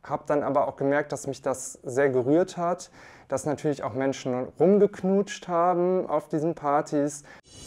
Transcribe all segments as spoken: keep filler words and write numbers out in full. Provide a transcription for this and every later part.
habe dann aber auch gemerkt, dass mich das sehr gerührt hat, dass natürlich auch Menschen rumgeknutscht haben auf diesen Partys.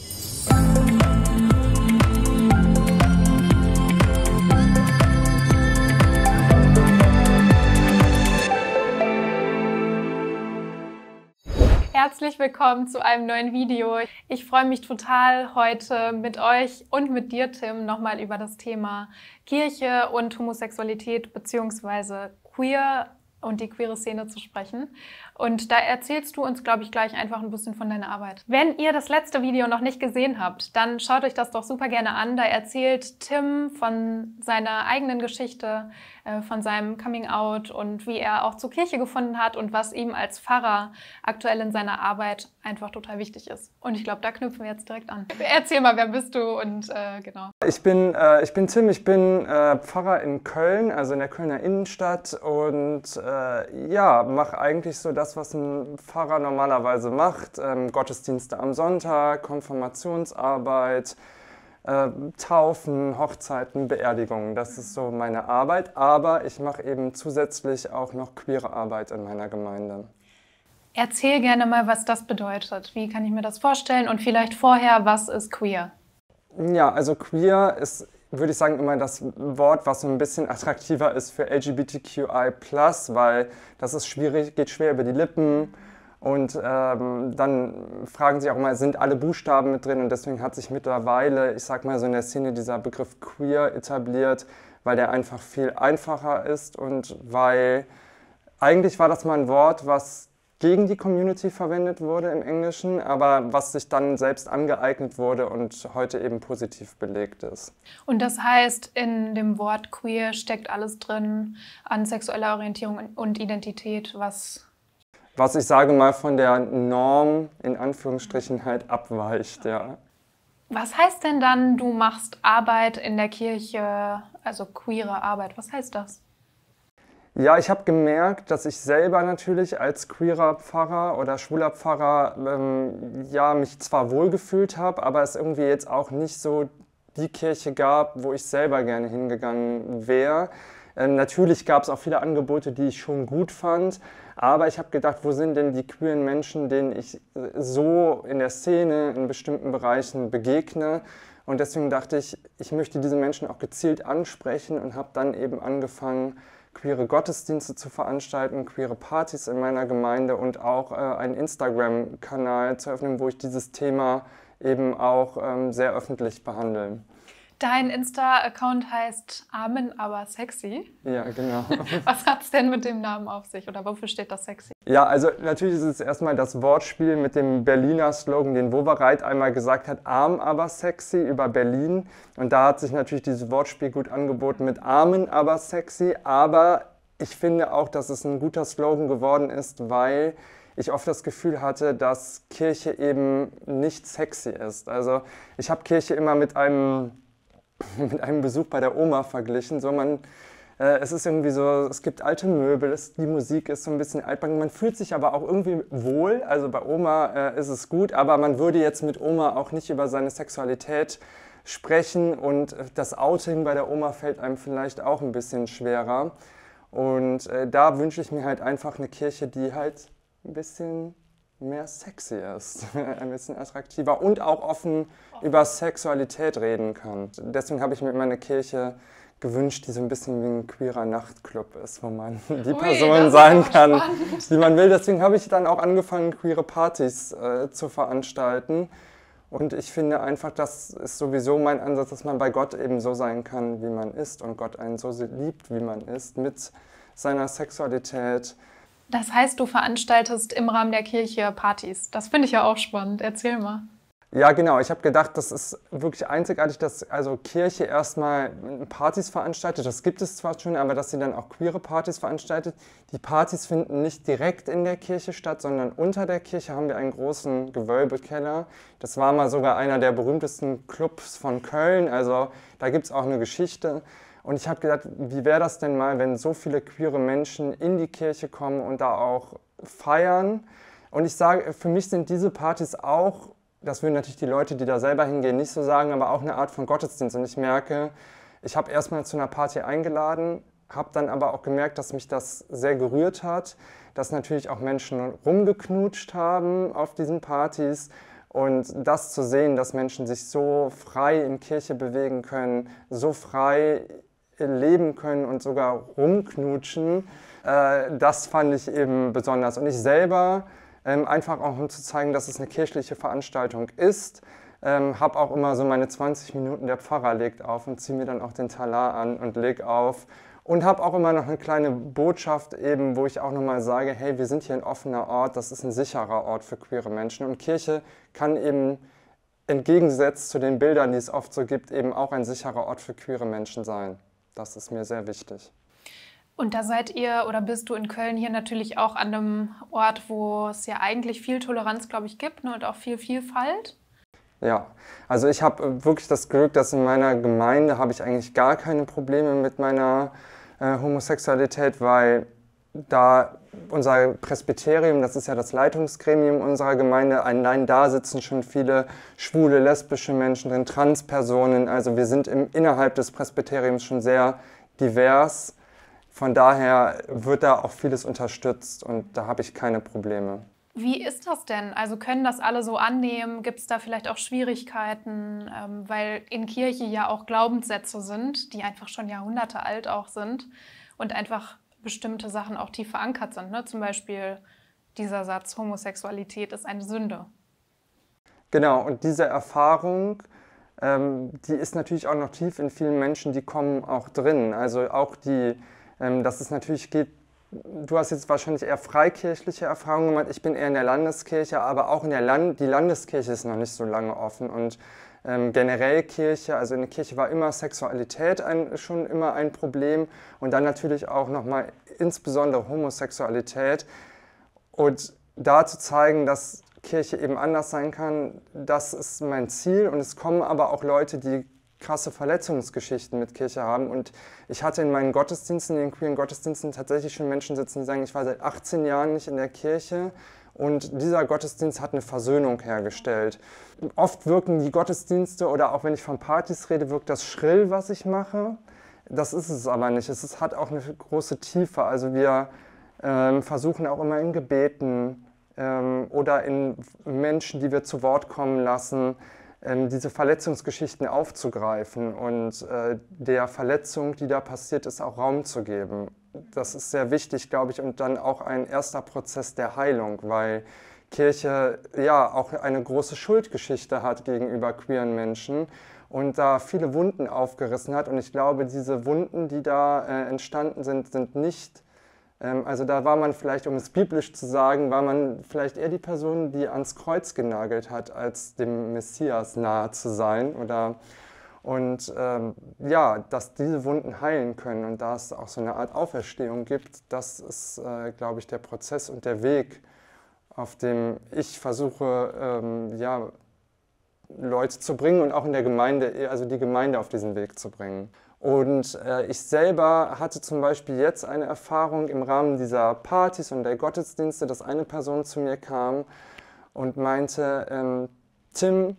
Herzlich willkommen zu einem neuen Video. Ich freue mich total, heute mit euch und mit dir, Tim, nochmal über das Thema Kirche und Homosexualität bzw. queer und die queere Szene zu sprechen. Und da erzählst du uns, glaube ich, gleich einfach ein bisschen von deiner Arbeit. Wenn ihr das letzte Video noch nicht gesehen habt, dann schaut euch das doch super gerne an. Da erzählt Tim von seiner eigenen Geschichte, äh, von seinem Coming-out und wie er auch zur Kirche gefunden hat und was ihm als Pfarrer aktuell in seiner Arbeit einfach total wichtig ist. Und ich glaube, da knüpfen wir jetzt direkt an. Erzähl mal, wer bist du und äh, genau. Ich bin, äh, ich bin Tim, ich bin äh, Pfarrer in Köln, also in der Kölner Innenstadt und äh, ja, mache eigentlich so das, was ein Pfarrer normalerweise macht. Ähm, Gottesdienste am Sonntag, Konfirmationsarbeit, äh, Taufen, Hochzeiten, Beerdigungen. Das ist so meine Arbeit, aber ich mache eben zusätzlich auch noch queere Arbeit in meiner Gemeinde. Erzähl gerne mal, was das bedeutet. Wie kann ich mir das vorstellen? Und vielleicht vorher, was ist queer? Ja, also queer ist, würde ich sagen, immer das Wort, was so ein bisschen attraktiver ist für L G B T Q I plus, weil das ist schwierig, geht schwer über die Lippen und ähm, dann fragen sich auch immer, sind alle Buchstaben mit drin und deswegen hat sich mittlerweile, ich sag mal so in der Szene, dieser Begriff queer etabliert, weil der einfach viel einfacher ist und weil eigentlich war das mal ein Wort, was gegen die Community verwendet wurde im Englischen, aber was sich dann selbst angeeignet wurde und heute eben positiv belegt ist. Und das heißt, in dem Wort queer steckt alles drin an sexueller Orientierung und Identität, was... Was ich sage mal von der Norm in Anführungsstrichen halt abweicht, ja. Was heißt denn dann, du machst Arbeit in der Kirche, also queere Arbeit, was heißt das? Ja, ich habe gemerkt, dass ich selber natürlich als queerer Pfarrer oder schwuler Pfarrer ähm, ja, mich zwar wohlgefühlt habe, aber es irgendwie jetzt auch nicht so die Kirche gab, wo ich selber gerne hingegangen wäre. Ähm, natürlich gab es auch viele Angebote, die ich schon gut fand, aber ich habe gedacht, wo sind denn die queeren Menschen, denen ich so in der Szene in bestimmten Bereichen begegne? Und deswegen dachte ich, ich möchte diese Menschen auch gezielt ansprechen und habe dann eben angefangen, queere Gottesdienste zu veranstalten, queere Partys in meiner Gemeinde und auch äh, einen Instagram-Kanal zu öffnen, wo ich dieses Thema eben auch ähm, sehr öffentlich behandle. Dein Insta-Account heißt Amen, aber sexy. Ja, genau. Was hat es denn mit dem Namen auf sich oder wofür steht das sexy? Ja, also natürlich ist es erstmal das Wortspiel mit dem Berliner Slogan, den Wowereit einmal gesagt hat, arm, aber sexy über Berlin. Und da hat sich natürlich dieses Wortspiel gut angeboten mit Amen, aber sexy. Aber ich finde auch, dass es ein guter Slogan geworden ist, weil ich oft das Gefühl hatte, dass Kirche eben nicht sexy ist. Also ich habe Kirche immer mit einem... mit einem Besuch bei der Oma verglichen. So, man, äh, es ist irgendwie so, es gibt alte Möbel, es, die Musik ist so ein bisschen altbacken, man fühlt sich aber auch irgendwie wohl. Also bei Oma äh, ist es gut, aber man würde jetzt mit Oma auch nicht über seine Sexualität sprechen und das Outing bei der Oma fällt einem vielleicht auch ein bisschen schwerer. Und äh, da wünsche ich mir halt einfach eine Kirche, die halt ein bisschen mehr sexy ist, ein bisschen attraktiver und auch offen über Sexualität reden kann. Deswegen habe ich mir immer eine Kirche gewünscht, die so ein bisschen wie ein queerer Nachtclub ist, wo man die Ui, Person sein kann, spannend. Die man will. Deswegen habe ich dann auch angefangen, queere Partys äh, zu veranstalten. Und ich finde einfach, das ist sowieso mein Ansatz, dass man bei Gott eben so sein kann, wie man ist und Gott einen so liebt, wie man ist, mit seiner Sexualität. Das heißt, du veranstaltest im Rahmen der Kirche Partys. Das finde ich ja auch spannend. Erzähl mal. Ja, genau. Ich habe gedacht, das ist wirklich einzigartig, dass also Kirche erstmal Partys veranstaltet. Das gibt es zwar schon, aber dass sie dann auch queere Partys veranstaltet. Die Partys finden nicht direkt in der Kirche statt, sondern unter der Kirche haben wir einen großen Gewölbekeller. Das war mal sogar einer der berühmtesten Clubs von Köln. Also da gibt es auch eine Geschichte. Und ich habe gedacht, wie wäre das denn mal, wenn so viele queere Menschen in die Kirche kommen und da auch feiern? Und ich sage, für mich sind diese Partys auch, das würden natürlich die Leute, die da selber hingehen, nicht so sagen, aber auch eine Art von Gottesdienst. Und ich merke, ich habe erstmal zu einer Party eingeladen, habe dann aber auch gemerkt, dass mich das sehr gerührt hat, dass natürlich auch Menschen rumgeknutscht haben auf diesen Partys. Und das zu sehen, dass Menschen sich so frei in Kirche bewegen können, so frei leben können und sogar rumknutschen, äh, das fand ich eben besonders. Und ich selber, ähm, einfach auch um zu zeigen, dass es eine kirchliche Veranstaltung ist, ähm, habe auch immer so meine zwanzig Minuten, der Pfarrer legt auf und ziehe mir dann auch den Talar an und leg auf. Und habe auch immer noch eine kleine Botschaft eben, wo ich auch nochmal sage, hey, wir sind hier ein offener Ort, das ist ein sicherer Ort für queere Menschen. Und Kirche kann eben entgegengesetzt zu den Bildern, die es oft so gibt, eben auch ein sicherer Ort für queere Menschen sein. Das ist mir sehr wichtig. Und da seid ihr oder bist du in Köln hier natürlich auch an einem Ort, wo es ja eigentlich viel Toleranz, glaube ich, gibt, ne, und auch viel Vielfalt. Ja, also ich habe wirklich das Glück, dass in meiner Gemeinde habe ich eigentlich gar keine Probleme mit meiner äh, Homosexualität, weil da unser Presbyterium, das ist ja das Leitungsgremium unserer Gemeinde, allein da sitzen schon viele schwule, lesbische Menschen drin, Transpersonen. Also wir sind im, innerhalb des Presbyteriums schon sehr divers. Von daher wird da auch vieles unterstützt und da habe ich keine Probleme. Wie ist das denn? Also können das alle so annehmen? Gibt es da vielleicht auch Schwierigkeiten? Ähm, weil in Kirche ja auch Glaubenssätze sind, die einfach schon Jahrhunderte alt auch sind und einfach bestimmte Sachen auch tief verankert sind. Ne? Zum Beispiel dieser Satz, Homosexualität ist eine Sünde. Genau, und diese Erfahrung, ähm, die ist natürlich auch noch tief in vielen Menschen, die kommen auch drin. Also auch die, ähm, dass es natürlich geht, du hast jetzt wahrscheinlich eher freikirchliche Erfahrungen gemacht, ich bin eher in der Landeskirche, aber auch in der Land, die Landeskirche ist noch nicht so lange offen und ähm, generell Kirche, also in der Kirche war immer Sexualität ein, schon immer ein Problem und dann natürlich auch nochmal insbesondere Homosexualität und da zu zeigen, dass Kirche eben anders sein kann, das ist mein Ziel und es kommen aber auch Leute, die krasse Verletzungsgeschichten mit Kirche haben und ich hatte in meinen Gottesdiensten, in den queeren Gottesdiensten tatsächlich schon Menschen sitzen, die sagen, ich war seit achtzehn Jahren nicht in der Kirche und dieser Gottesdienst hat eine Versöhnung hergestellt. Oft wirken die Gottesdienste oder auch wenn ich von Partys rede, wirkt das schrill, was ich mache. Das ist es aber nicht. Es ist, hat auch eine große Tiefe. Also wir ähm, versuchen auch immer in Gebeten ähm, oder in Menschen, die wir zu Wort kommen lassen, diese Verletzungsgeschichten aufzugreifen und äh, der Verletzung, die da passiert ist, auch Raum zu geben. Das ist sehr wichtig, glaube ich, und dann auch ein erster Prozess der Heilung, weil Kirche ja auch eine große Schuldgeschichte hat gegenüber queeren Menschen und da viele Wunden aufgerissen hat. Und ich glaube, diese Wunden, die da äh, entstanden sind, sind nicht Also da war man vielleicht, um es biblisch zu sagen, war man vielleicht eher die Person, die ans Kreuz genagelt hat, als dem Messias nahe zu sein. Oder, und ähm, ja, dass diese Wunden heilen können und da es auch so eine Art Auferstehung gibt, das ist, äh, glaube ich, der Prozess und der Weg, auf dem ich versuche, ähm, ja, Leute zu bringen und auch in der Gemeinde, also die Gemeinde auf diesen Weg zu bringen. Und äh, ich selber hatte zum Beispiel jetzt eine Erfahrung im Rahmen dieser Partys und der Gottesdienste, dass eine Person zu mir kam und meinte, ähm, Tim,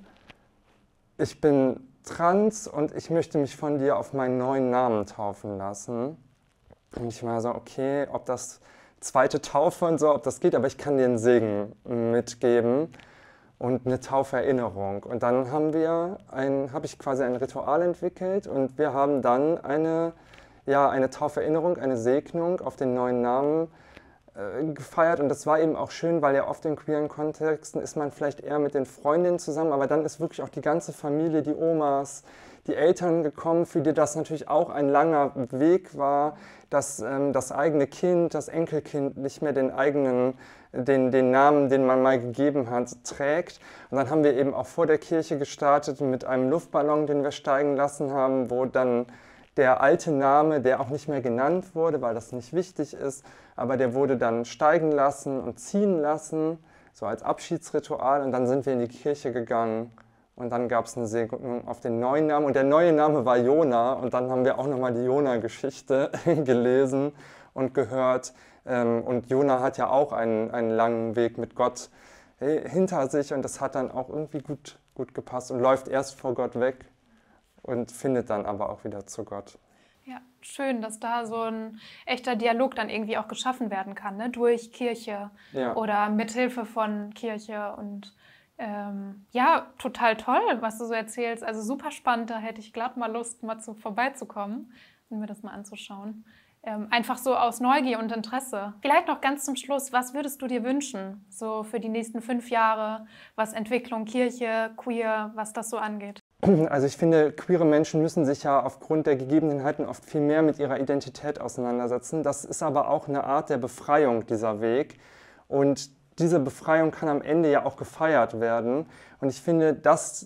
ich bin trans und ich möchte mich von dir auf meinen neuen Namen taufen lassen. Und ich war so, okay, ob das zweite Taufe und so, ob das geht, aber ich kann dir einen Segen mitgeben. Und eine Tauferinnerung. Und dann haben wir ein, habe ich quasi ein Ritual entwickelt und wir haben dann eine, ja, eine Tauferinnerung, eine Segnung auf den neuen Namen äh, gefeiert. Und das war eben auch schön, weil ja oft in queeren Kontexten ist man vielleicht eher mit den Freundinnen zusammen, aber dann ist wirklich auch die ganze Familie, die Omas, die Eltern gekommen, für die das natürlich auch ein langer Weg war, dass ähm, das eigene Kind, das Enkelkind nicht mehr den eigenen Den, den Namen, den man mal gegeben hat, trägt. Und dann haben wir eben auch vor der Kirche gestartet mit einem Luftballon, den wir steigen lassen haben, wo dann der alte Name, der auch nicht mehr genannt wurde, weil das nicht wichtig ist, aber der wurde dann steigen lassen und ziehen lassen, so als Abschiedsritual. Und dann sind wir in die Kirche gegangen und dann gab es eine Segnung auf den neuen Namen. Und der neue Name war Jona. Und dann haben wir auch nochmal die Jona-Geschichte gelesen und gehört. Und Jona hat ja auch einen, einen langen Weg mit Gott hinter sich und das hat dann auch irgendwie gut, gut gepasst und läuft erst vor Gott weg und findet dann aber auch wieder zu Gott. Ja, schön, dass da so ein echter Dialog dann irgendwie auch geschaffen werden kann, ne? Durch Kirche Ja. oder mithilfe von Kirche. Und ähm, ja, total toll, was du so erzählst. Also super spannend, da hätte ich glatt mal Lust, mal zu, vorbeizukommen und mir das mal anzuschauen. Ähm, einfach so aus Neugier und Interesse. Vielleicht noch ganz zum Schluss, was würdest du dir wünschen, so für die nächsten fünf Jahre, was Entwicklung, Kirche, Queer, was das so angeht? Also ich finde, queere Menschen müssen sich ja aufgrund der Gegebenheiten oft viel mehr mit ihrer Identität auseinandersetzen. Das ist aber auch eine Art der Befreiung, dieser Weg. Und diese Befreiung kann am Ende ja auch gefeiert werden. Und ich finde, das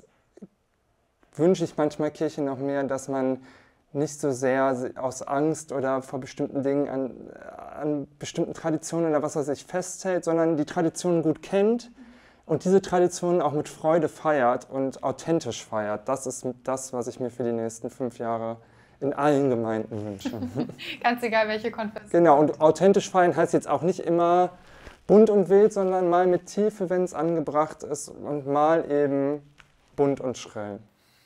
wünsche ich manchmal Kirche noch mehr, dass man nicht so sehr aus Angst oder vor bestimmten Dingen an, an bestimmten Traditionen oder was weiß ich festhält, sondern die Traditionen gut kennt und diese Traditionen auch mit Freude feiert und authentisch feiert. Das ist das, was ich mir für die nächsten fünf Jahre in allen Gemeinden wünsche. Ganz egal, welche Konfession. Genau, und authentisch feiern heißt jetzt auch nicht immer bunt und wild, sondern mal mit Tiefe, wenn es angebracht ist, und mal eben bunt und schrill.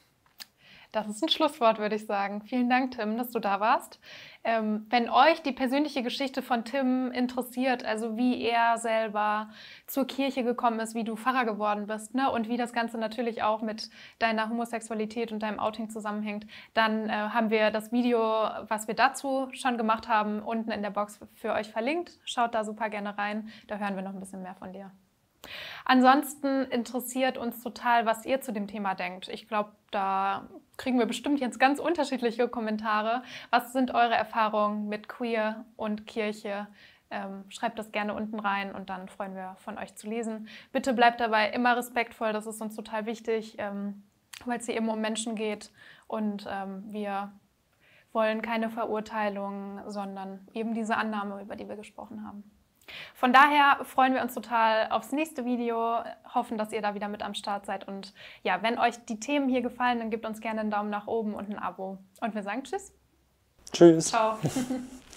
Das ist ein Schlusswort, würde ich sagen. Vielen Dank, Tim, dass du da warst. Ähm, wenn euch die persönliche Geschichte von Tim interessiert, also wie er selber zur Kirche gekommen ist, wie du Pfarrer geworden bist, ne, und wie das Ganze natürlich auch mit deiner Homosexualität und deinem Outing zusammenhängt, dann äh, haben wir das Video, was wir dazu schon gemacht haben, unten in der Box für euch verlinkt. Schaut da super gerne rein, da hören wir noch ein bisschen mehr von dir. Ansonsten interessiert uns total, was ihr zu dem Thema denkt. Ich glaube, da kriegen wir bestimmt jetzt ganz unterschiedliche Kommentare. Was sind eure Erfahrungen mit Queer und Kirche? Ähm, schreibt das gerne unten rein und dann freuen wir von euch zu lesen. Bitte bleibt dabei immer respektvoll, das ist uns total wichtig, ähm, weil es hier eben um Menschen geht und ähm, wir wollen keine Verurteilung, sondern eben diese Annahme, über die wir gesprochen haben. Von daher freuen wir uns total aufs nächste Video, hoffen, dass ihr da wieder mit am Start seid. Und ja, wenn euch die Themen hier gefallen, dann gebt uns gerne einen Daumen nach oben und ein Abo. Und wir sagen Tschüss. Tschüss. Ciao.